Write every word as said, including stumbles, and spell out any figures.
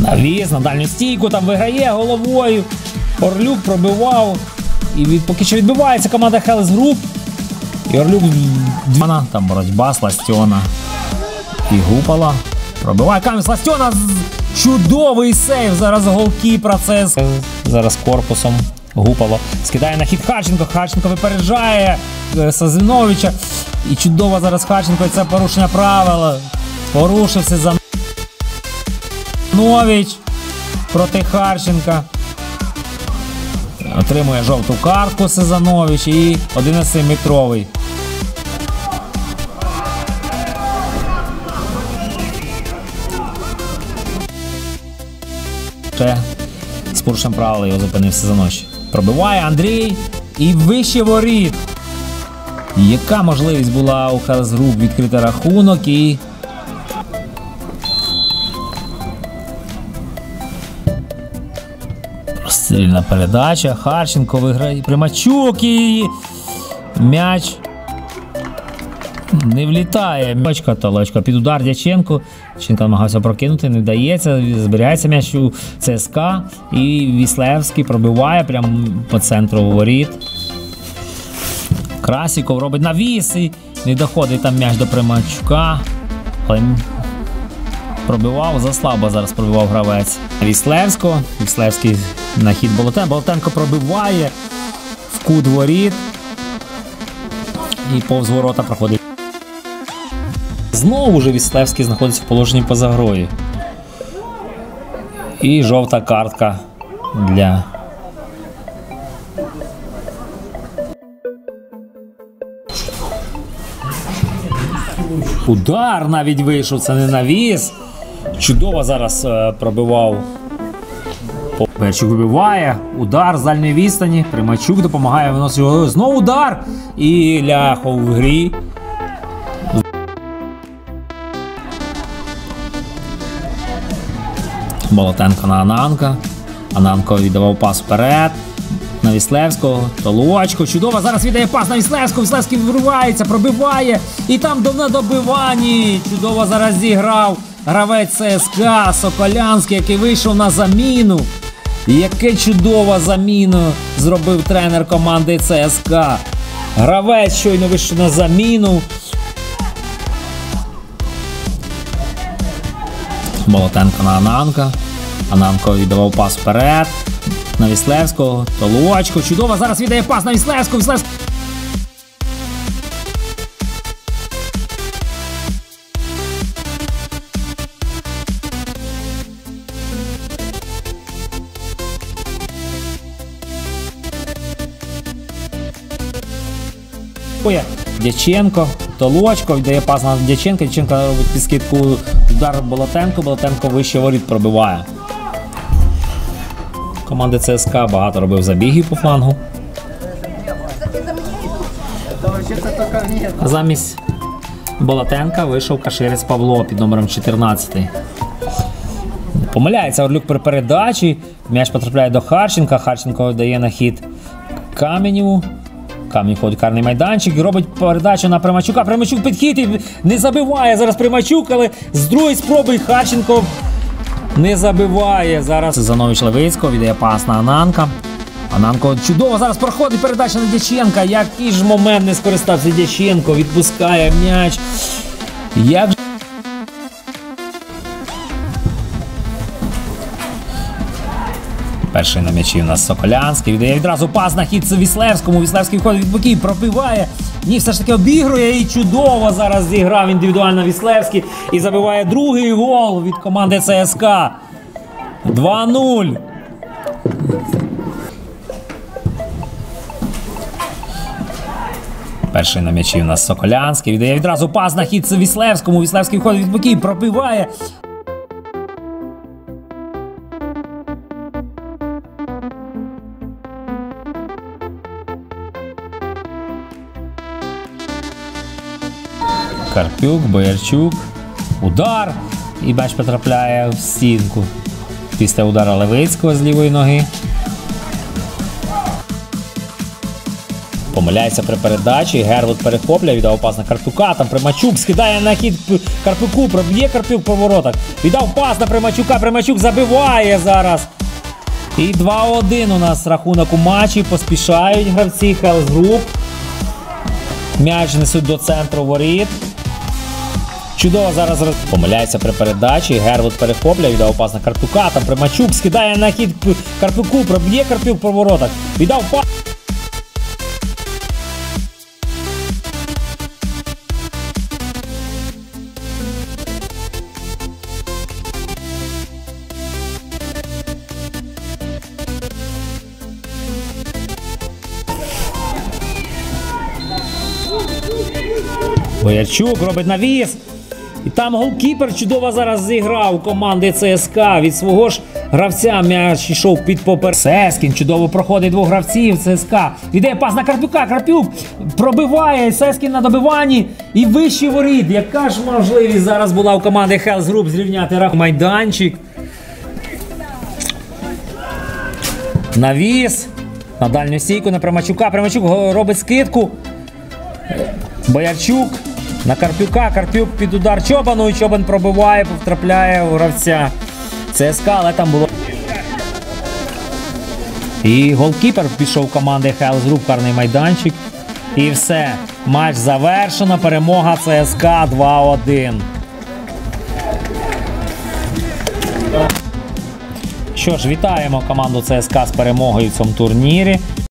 Навіс на дальню стійку, там виграє головою. Орлюк пробивав. І від, поки що відбивається команда Hellas Group. І Орлюк, там боротьба Сластьона і Гупала. Пробиває камінь Сластьона. Чудовий сейв. Зараз голкіпера ЦСКА. Зараз корпусом Гупало. Скидає на хід Харченко. Харченко випереджає Сазиновича. І чудово зараз Харченко. І це порушення правил. Порушився Занович проти Харченка. Отримує жовту картку Сезанович і одинадцятиметровий. Ще з порушенням правил його зупинив Сезанович. Пробиває Андрій і вище воріт. Яка можливість була у Hellas Group відкрити рахунок і... Сильна передача, Харченко виграє, Примачук і м'яч не влітає. Точка, толочка під удар Дяченко. Дяченко намагався прокинути, не вдається, зберігається м'яч у ЦСКА і Віслевський пробиває прямо по центру воріт. Красіков робить навіс і не доходить там м'яч до Примачука. Але пробивав, заслабо зараз пробивав гравець Віслевського. Віслевський на хід Болотенко. Болотенко пробиває в кут воріт і повз ворота проходить. Знову ж Віслевський знаходиться в положенні поза грою. І жовта картка для удар навіть вийшов, це не навіс. Чудово зараз е, пробивав. Перчук вибиває, удар з дальньої відстані, Примачук допомагає виносити його. Знову удар і Ляхов в грі. Болотенко на Ананка. Ананко віддавав пас вперед. На Віслевського, Толочко, чудово, зараз віддає пас на Віслевського, Віслевський виривається, пробиває, і там на добиванні, чудово зараз зіграв гравець ЦСКА, Соколянський, який вийшов на заміну. Яке чудова заміну зробив тренер команди ЦСКА. Гравець щойно вийшов на заміну. Болотенко на Ананка. Ананко віддавав пас вперед. На Віслевського, Толочко, чудово, зараз віддає пас на Віслевського, Віслевського. Дяченко, Толочко, віддає пас на Дяченка, Дяченко робить підскидку, удар Болотенко, Болотенко вище воріт пробиває. Команди ЦСКА багато робив забігів по флангу. А замість Болотенка вийшов Каширець Павло під номером чотирнадцять. Помиляється Орлюк при передачі. М'яч потрапляє до Харченка. Харченко дає на хід Каменєву. Камінь ходить карний майданчик і робить передачу на Примачука. Примачук підхід і не забиває зараз Примачук, але з другої спроби Харченко не забиває. Зараз Занович Левицького віддає пас на Ананка. Ананко чудово зараз проходить передача на Дяченка. Який ж момент не скористався Дяченко, відпускає м'яч. Як ж... Перший на м'ячі у нас Соколянський. Віддає відразу пас на хід Віслевському. Віслевський виходить від боків, пробиває. Ні, все ж таки обігрує і чудово зараз зіграв індивідуально Віслевський. І забиває другий гол від команди ЦСКА. два нуль. Перший на м'ячі у нас Соколянський. Віддає відразу пас на хід Віслевському. Віслевський виходить від боків, пробиває. Карпюк, Боярчук, удар, і м'яч потрапляє в стінку. Після удара Левицького з лівої ноги. Помиляється при передачі. Гервуд перехоплює, віддав пас на Карпюка. Там Примачук скидає на хід Карпюку. Проб'є Карпюк по воротах. Віддав пас на Примачука. Примачук забиває зараз. І два один у нас рахунок у матчі. Поспішають гравці Hells Group. М'яч несуть до центру воріт. Чудово зараз роз... Помиляється при передачі. Гервуд перехоплює, віддав пас на Карпюка. Там Примачук скидає на хід Карпюку. Проб'є Карпюк по воротах. Віддав пас. Боярчук робить навіс. І там голкіпер чудово зараз зіграв у команди ЦСКА. Від свого ж гравця м'яч йшов під попер. Сескін чудово проходить двох гравців ЦСКА. Іде пас на Карпюка. Карпюк пробиває. Сескін на добиванні. І вищий воріт. Яка ж можливість зараз була у команди Hells Group зрівняти рахунок. Майданчик. Навіс. На дальню стійку на Примачука. Примачук робить скидку. Боярчук на Карпюка. Карпюк під удар Чобану. І Чобан пробиває, втрапляє у гравця ЦСКА, але там було. І голкіпер пішов команди Hells Group, карний майданчик. І все. Матч завершено. Перемога ЦСКА два один. Що ж, вітаємо команду ЦСКА з перемогою в цьому турнірі.